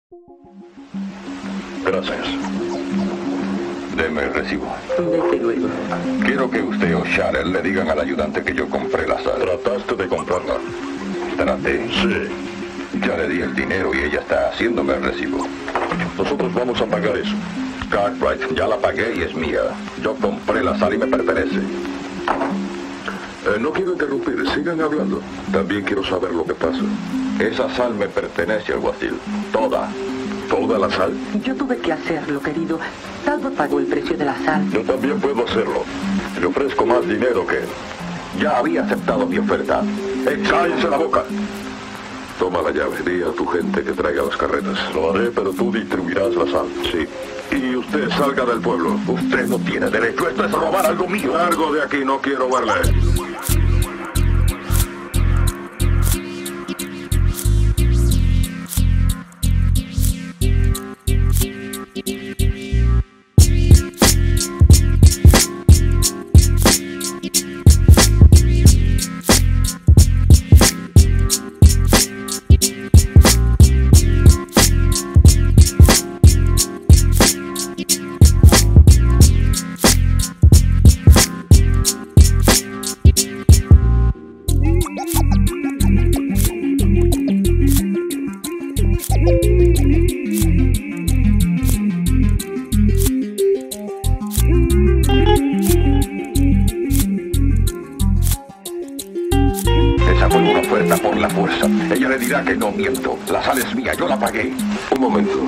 Gracias. Deme el recibo. Desde luego. Quiero que usted o Sharon le digan al ayudante que yo compré la sal. ¿Trataste de comprarla? Traté. Sí. Ya le di el dinero y ella está haciéndome el recibo. Nosotros vamos a pagar eso. Cartwright, ya la pagué y es mía. Yo compré la sal y me pertenece. No quiero interrumpir, sigan hablando. También quiero saber lo que pasa. Esa sal me pertenece, alguacil. Toda. ¿Toda la sal? Yo tuve que hacerlo, querido. Talbot pagó el precio de la sal. Yo también puedo hacerlo. Le ofrezco más dinero que él. Ya había aceptado mi oferta. ¡Cállense la boca! Toma la llave, di a tu gente que traiga las carretas. Lo haré, pero tú distribuirás la sal. Sí. Y usted salga del pueblo. Usted no tiene derecho. Esto es robar algo mío. Largo de aquí, no quiero verle. Esa fue una oferta por la fuerza. Ella le dirá que no miento. La sal es mía, yo la pagué. Un momento.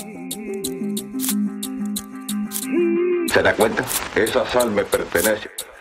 ¿Se da cuenta? Esa sal me pertenece.